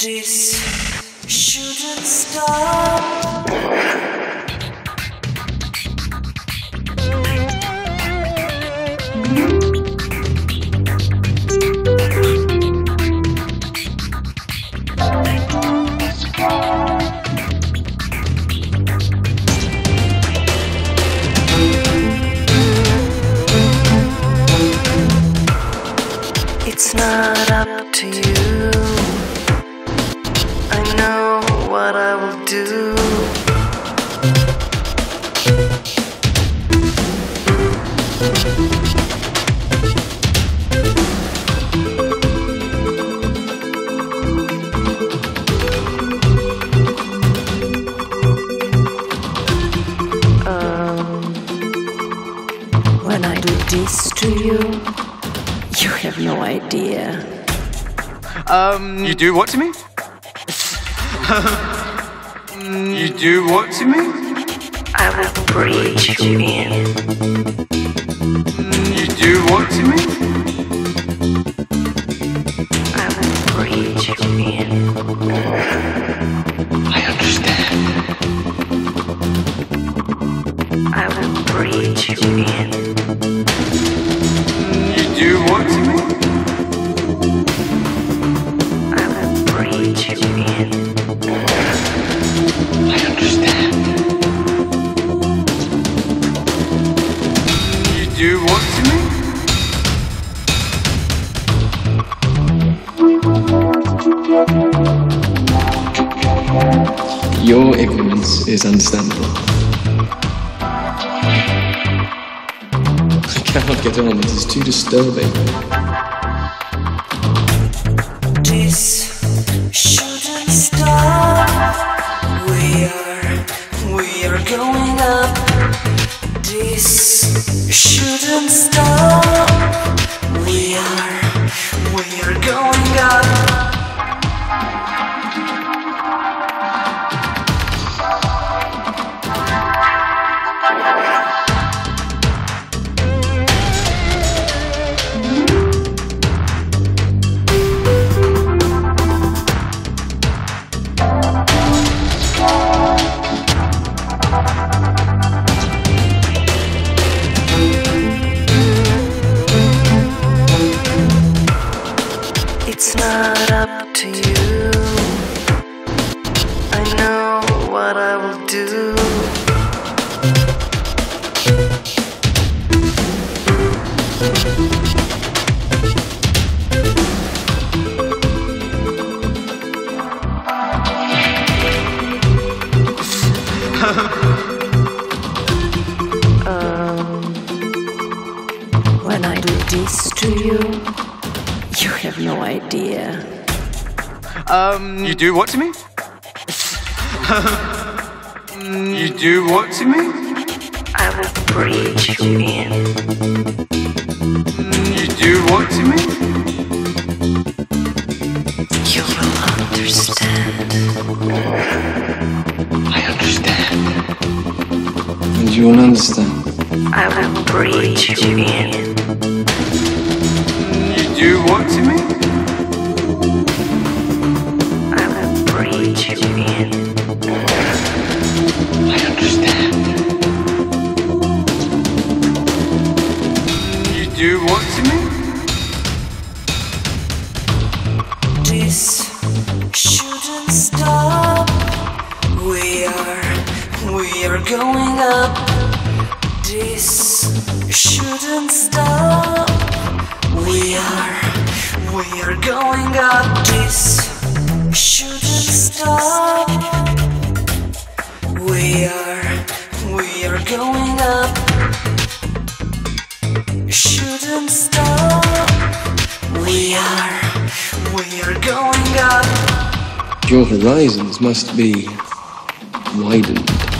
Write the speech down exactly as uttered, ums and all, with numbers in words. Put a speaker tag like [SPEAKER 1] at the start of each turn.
[SPEAKER 1] This shouldn't stop. It's not up to you. I know what I will do. Um, when I do this to you, you have no idea.
[SPEAKER 2] Um, you do what to me? You do what to me?
[SPEAKER 1] I will breathe you in.
[SPEAKER 2] You do what to me?
[SPEAKER 1] I will breathe you in.
[SPEAKER 2] I understand.
[SPEAKER 1] I will breathe you in.
[SPEAKER 2] You do what to me?
[SPEAKER 1] I will breathe you in.
[SPEAKER 2] I understand. You do what to me?
[SPEAKER 3] Your ignorance is understandable. I cannot get on, it is too disturbing.
[SPEAKER 1] This shouldn't stop. We are, we are going up. This shouldn't stop. We are, we are going up. It's not up to you. I know what I will do. um, when I do this to you, you have no idea.
[SPEAKER 2] Um, you do what to me? You do what to me?
[SPEAKER 1] I will breathe you in.
[SPEAKER 2] You do what to me?
[SPEAKER 1] You will understand.
[SPEAKER 2] I understand.
[SPEAKER 3] And you will understand.
[SPEAKER 1] I will breathe you in.
[SPEAKER 2] You do what to me?
[SPEAKER 1] I will breathe you in.
[SPEAKER 2] I understand. You do what to me?
[SPEAKER 1] This shouldn't stop. We are, we are going up. This shouldn't stop. We are, we are going up. This shouldn't stop. We are, we are going up. Shouldn't stop. We are, we are going up.
[SPEAKER 3] Your horizons must be widened.